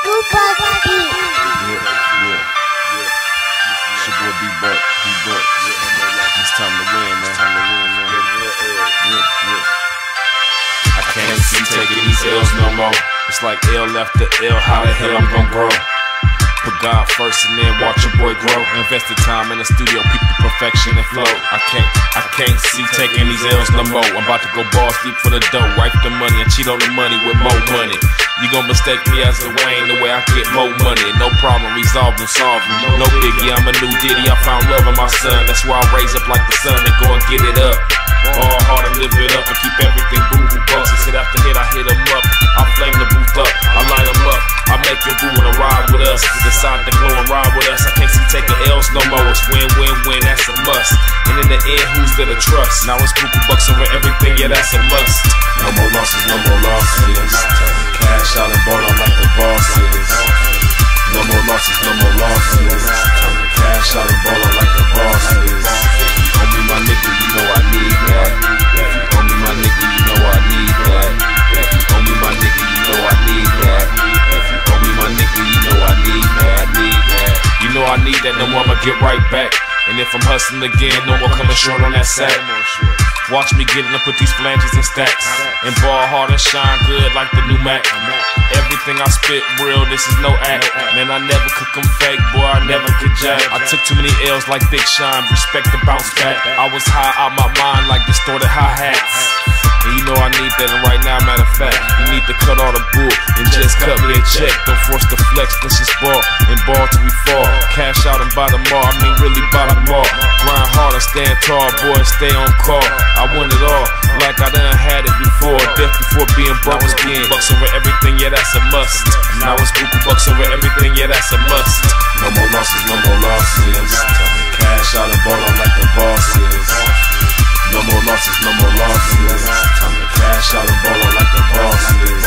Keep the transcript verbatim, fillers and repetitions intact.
Tupac beat. Yeah, yeah, yeah. It's your boy D-Buck, D-Buck. It's time to win, man. It's time to win, man. Yeah, yeah. I can't see taking these L's no more. It's like L after L, how the hell I'm gon' grow? Put God first and then watch your boy grow. Invested time in the studio, peep the perfection and flow. I can't, I can't see taking these L's no more. I'm about to go balls deep for the dough, wipe the money and cheat on the money with more money. You gon' mistake me as a Wayne the way I get more money. No problem, resolve and solve. No biggie, I'm a new Diddy. I found love in my son. That's why I raise up like the sun and go and get it up. All hard to live it up and keep everything boo-boo bucks. And sit after hit, I hit them up. I flame the booth up, I light them up. I make your boo wanna ride with us. Decide to go and ride with us. I can't see taking L's no more. It's win, win, win, that's a must. And in the end, who's there to trust? Now it's boo-boo bucks over everything, yeah, that's a must. No more losses, no more losses. Cash out and ball out like the bosses. No more losses, no more losses. Cash out and ball out like the bosses. If you owe me my nigga, you know I need that. If you owe me my nigga, you know I need that. If you owe me my nigga, you know I need that. If you owe me my nigga, you know I need that. I need that. You know I need that, no more I'ma get right back. And if I'm hustling again, no more coming short on that sack. Watch me get it and put these flanges in stacks. And ball hard and shine good like the new Mac. Everything I spit real, this is no act. Man, I never could come fake, boy, I never could jack. I took too many L's like Big Sean, respect the bounce back. I was high out my mind like distorted hi-hats. And you know I need that, and right now, matter of fact, you need to cut all the bull and just cut me a check. Don't force the flex, let's just ball and ball till we fall. Cash out and buy them all, I mean really buy them all. Grind hard and stand tall, boy, stay on call. I want it all, like I done had it before. Death before being broke was being bucks over everything, yeah, that's a must. Now it's boo bucks over everything, yeah, that's a must. No more losses, no more losses. Cash out and ball out like the bosses. No more losses, no more losses. Time to cash out and ball out like the bosses.